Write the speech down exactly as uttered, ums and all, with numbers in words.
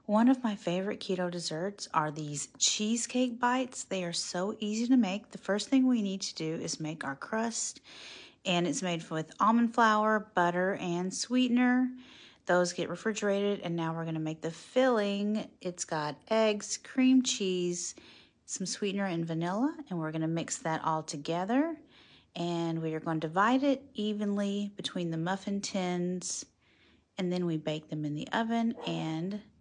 One of my favorite keto desserts are these cheesecake bites. They are so easy to make. The first thing we need to do is make our crust, and it's made with almond flour, butter, and sweetener. Those get refrigerated, and now we're going to make the filling. It's got eggs, cream cheese, some sweetener, and vanilla, and we're going to mix that all together. And we are going to divide it evenly between the muffin tins, and then we bake them in the oven, and